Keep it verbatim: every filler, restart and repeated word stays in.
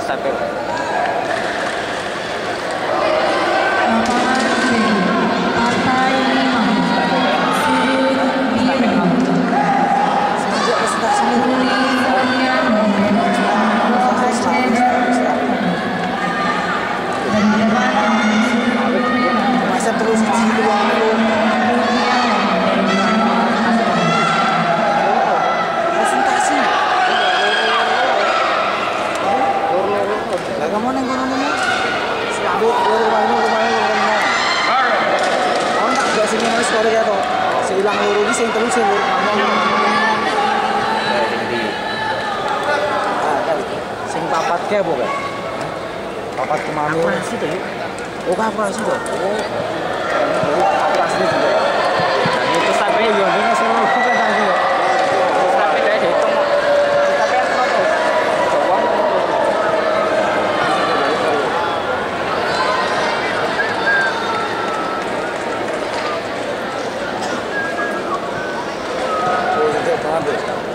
sampai masa terus di luar presentasi. Lah kamu neng kono neng. Selalu keluar rumah ini rumah ini rumah ini. Oh tak gak sini harus keluar ya toh. Seilang luru ini sing terus sing luru kamu. Sing papat ke bukan? Papat kemana? Operasi tuh. Oh, operasi tuh. Oh. Operasi juga. Itu sampai yo ini semua kita tadi. Sampai dari itu mau kita kan foto. Coba. Oh, itu apa?